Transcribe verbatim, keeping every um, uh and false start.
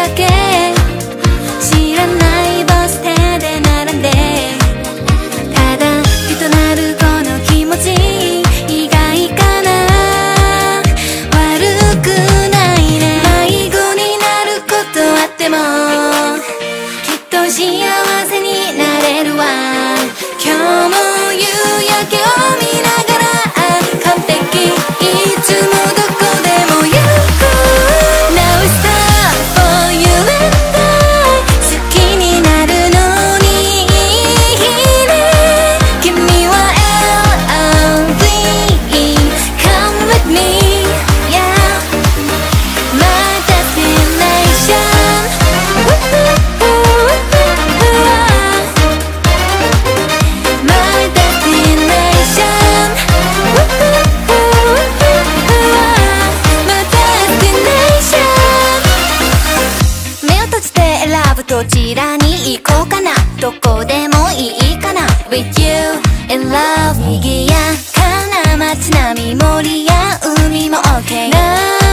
だけ知らないバス停で並んでただ気となるこの気持ち意外かな悪くないね迷子になることあってもきっと幸せになれるわ今日も夕焼けを見ながら完璧いつもどこでも行く Now it's time for you and I 好きになるのにいいね君は エルオーブイ Come with me Yeah My destination My destination My destination 目を閉じて選ぶどちらに行こうかなどこでもいいかな With you in love 賑やかな街並み森や海も OK な